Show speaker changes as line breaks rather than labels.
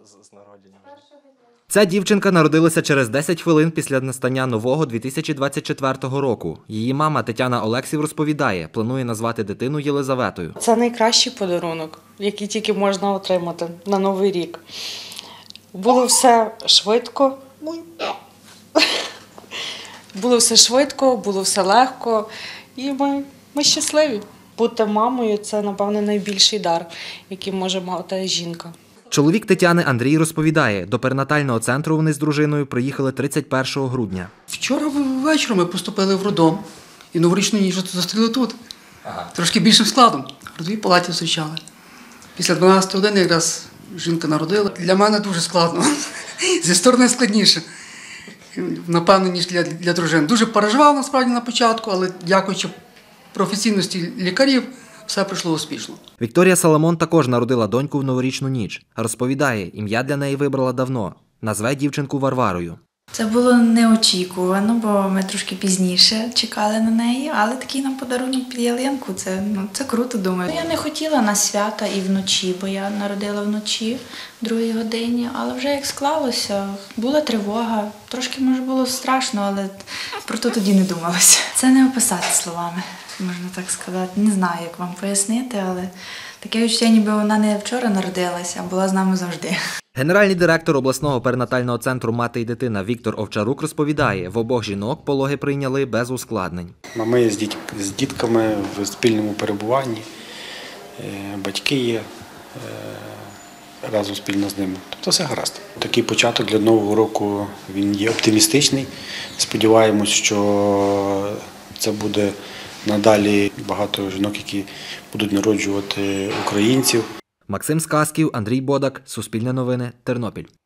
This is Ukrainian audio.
з народженням.
Ця дівчинка народилася через 10 хвилин після настання нового 2024 року. Її мама Тетяна Олексів розповідає, планує назвати дитину Єлизаветою.
Це найкращий подарунок, який тільки можна отримати на Новий рік. Було все швидко. Було все легко, і ми щасливі. Бути мамою – це, напевно, найбільший дар, який може мати жінка.
Чоловік Тетяни Андрій розповідає, до перинатального центру вони з дружиною приїхали 31 грудня.
Вчора ввечері ми поступили в роддом і новорічну ніч зустріли тут. Трошки більшим складом. В родовій палаті зустрічали. Після 12 години якраз жінка народила. Для мене дуже складно. Зі сторони складніше. Напевно, ніж для дружин. Дуже переживав насправді на початку, але дякуючи професійності лікарів, все пройшло успішно.
Вікторія Соломон також народила доньку в новорічну ніч. Розповідає, ім'я для неї вибрала давно. Назве дівчинку Варварою.
Це було неочікувано, бо ми трошки пізніше чекали на неї, але такий нам подарунок під ялинку, це круто, думаю. Я не хотіла на свята і вночі, бо я народила вночі, в 2-й годині, але вже як склалося, була тривога, трошки, може, було страшно, але про то тоді не думалося. Це не описати словами, можна так сказати. Не знаю, як вам пояснити, але таке відчуття, ніби вона не вчора народилася, а була з нами завжди.
Генеральний директор обласного перинатального центру «Мати і дитина» Віктор Овчарук розповідає, в обох жінок пологи прийняли без ускладнень.
Мами з дітками в спільному перебуванні, батьки є разом спільно з ними. Тобто все гаразд. Такий початок для Нового року, він є оптимістичний. Сподіваємось, що це буде надалі багато жінок, які будуть народжувати українців.
Максим Сказків, Андрій Бодак, Суспільне новини, Тернопіль.